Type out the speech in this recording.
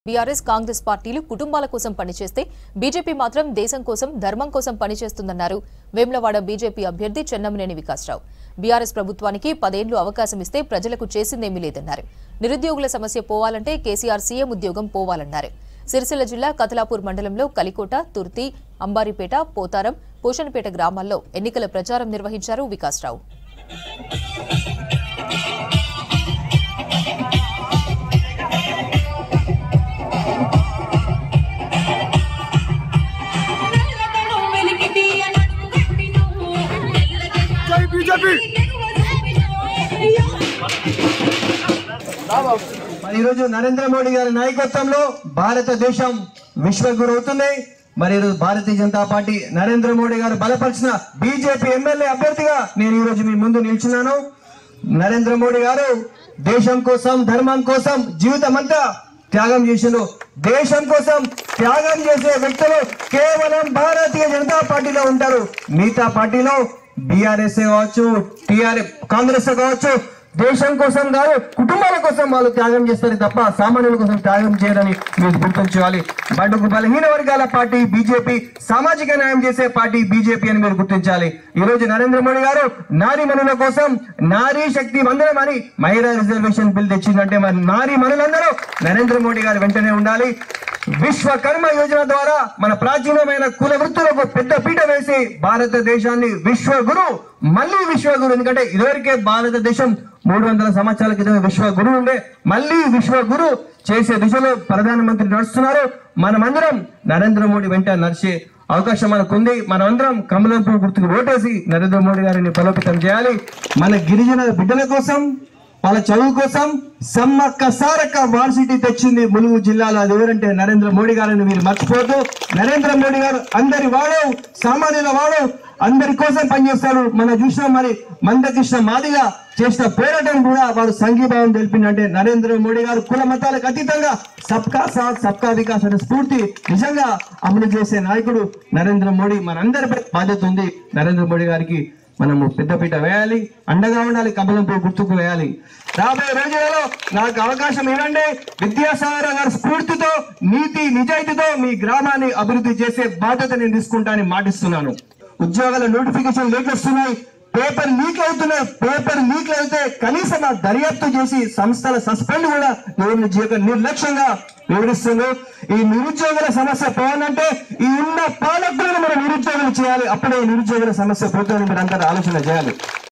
BRS Congress పార్టీలు కుటుంబాల కోసం పనిచేస్తే బీజేపీ మాత్రం దేశం కోసం ధర్మం కోసం పనిచేస్తుందన్నారు వేములవాడ బీజేపీ అభ్యర్థి చెన్నమనేని వికాసరావు. బీఆర్ఎస్ ప్రభుత్వానికి 10 ఏళ్లు అవకాశం ఇస్తే ప్రజలకు చేసిందేమీ లేదన్నారు. నిరుద్యోగుల సమస్య పోవాలంటే కేసీఆర్ సీఎం ఉద్యోగం పోవాలన్నారు. సిరిసిల్ల జిల్లా కతలాపూర్ మండలంలో కలికోట, తుర్తి, అంబారిపేట, పోతారం, పోషణపేట గ్రామాల్లో ఎన్నికల ప్రచారం నిర్వహించారు వికాసరావు. మరి ఈరోజు నరేంద్ర మోడీ గారి నాయకత్వంలో భారతదేశం విశ్వగురు అవుతుంది. మరి ఈరోజు భారతీయ జనతా పార్టీ నరేంద్ర మోడీ గారు బలపరిచిన బీజేపీ ఎమ్మెల్యే అభ్యర్థిగా నేను ఈ రోజు మీ ముందు నిల్చున్నాను. నరేంద్ర మోడీ గారు దేశం కోసం ధర్మం కోసం జీవితం అంతా త్యాగం చేసిండు. దేశం కోసం త్యాగం చేసే వ్యక్తులు కేవలం భారతీయ జనతా పార్టీలో ఉంటారు. మిగతా పార్టీలో బీఆర్ఎస్ కావచ్చు, టీఆర్ఎస్, కాంగ్రెస్ కావచ్చు, దేశం కోసం కాదు కుటుంబాల కోసం వాళ్ళు త్యాగం చేస్తారు తప్ప సామాన్యుల కోసం త్యాగం చేయరని మీరు గుర్తుంచుకోవాలి. బడుగు బలహీన వర్గాల పార్టీ బీజేపీ, సామాజిక న్యాయం చేసే పార్టీ బీజేపీ అని మీరు గుర్తించాలి. ఈ రోజు నరేంద్ర మోడీ గారు నారీ మనుల కోసం నారీ శక్తి మందిరం అని మహిళా రిజర్వేషన్ బిల్ తెచ్చిందంటే మరి నారీ మనులందరూ నరేంద్ర మోడీ గారు వెంటనే ఉండాలి. విశ్వకర్మ యోజన ద్వారా మన ప్రాచీనమైన కుల వృత్తులకు పెద్ద పీట వేసి భారతదేశాన్ని విశ్వగురు, మళ్ళీ విశ్వగురు, ఎందుకంటే ఇదివరకే భారతదేశం 300 సంవత్సరాల క్రితం విశ్వగురు ఉండే, మళ్ళీ విశ్వగురు చేసే దిశలో ప్రధానమంత్రి నడుస్తున్నారు. మనమందరం నరేంద్ర మోడీ వెంట నడిచే అవకాశం మనకుంది. మనమందరం కమలం పువ్వు గుర్తుకు ఓటేసి నరేంద్ర మోడీ గారిని బలోపేతం చేయాలి. మన గిరిజన బిడ్డల కోసం, వాళ్ళ చదువు కోసం సమ్మక్క సారక్క వార్సిటీ తెచ్చింది ములుగు జిల్లాలో. అది ఎవరంటే నరేంద్ర మోడీ గారిని మీరు మర్చిపోతూ. నరేంద్ర మోడీ గారు అందరి వాడు, సామాన్యుల వాడు, అందరి కోసం పనిచేస్తాడు. మనం చూసినాం మరి మందకృష్ణ మాదిగ చేసిన పోరాటం కూడా వాడు సంఘీభావం తెలిపిందంటే నరేంద్ర మోడీ గారు కుల మతాలకు అతీతంగా సబ్కా సాత్ సబ్కా వికాస్ అనే స్ఫూర్తి నిజంగా అమలు చేసే నాయకుడు నరేంద్ర మోడీ. మనందరిపై బాధ్యత ఉంది. నరేంద్ర మోడీ గారికి మనము పెద్దపీట వేయాలి, అండగా ఉండాలి, కమలం పువ్వు గుర్తుకు వేయాలి. రాబోయే రోజులలో నాకు అవకాశం ఇవ్వండి. విద్యాసాగర్ గారి స్ఫూర్తితో, నీతి నిజాయితీతో మీ గ్రామాన్ని అభివృద్ధి చేసే బాధ్యత నేను తీసుకుంటానని మాటిస్తున్నాను. ఉద్యోగాల నోటిఫికేషన్ లీక్ వస్తున్నాయి, పేపర్ లీక్ అవుతున్నాయి. పేపర్ లీక్ అయితే కనీసం ఆ దర్యాప్తు చేసి సంస్థల సస్పెండ్ కూడా నిర్లక్ష్యంగా వివరిస్తున్నారు. ఈ నిరుద్యోగుల సమస్య పోవాలంటే ఈ ఉన్న పాలకులను మనం నిరుద్యోగులు చేయాలి. అప్పుడే నిరుద్యోగుల సమస్య పోతుందని మీరు అందరూ ఆలోచన చేయాలి.